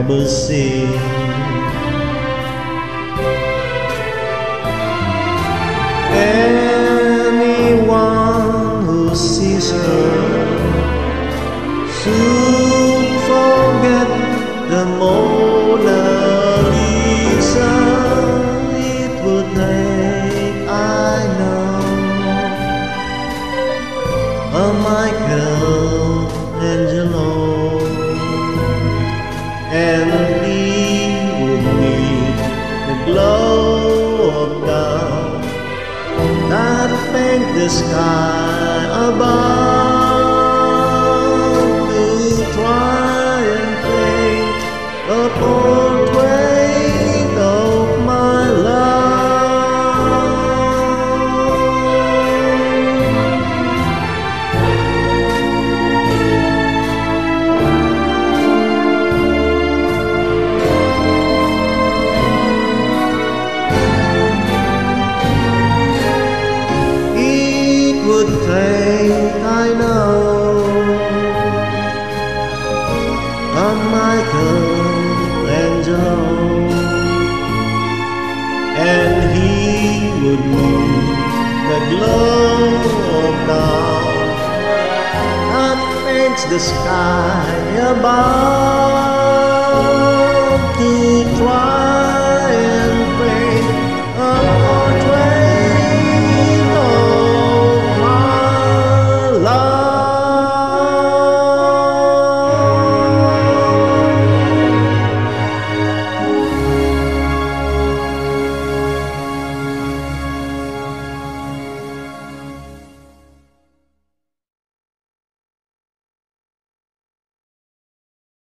sing. Anyone who sees her soon forget the Mona Lisa. It would take, I know, a Michelangelo, and he would need the glow of dawn that paint the sky above, to try and paint a portrait of my love. It would take, I know, a Michelangelo, and he would need the glow of dawn that paints the sky above, to try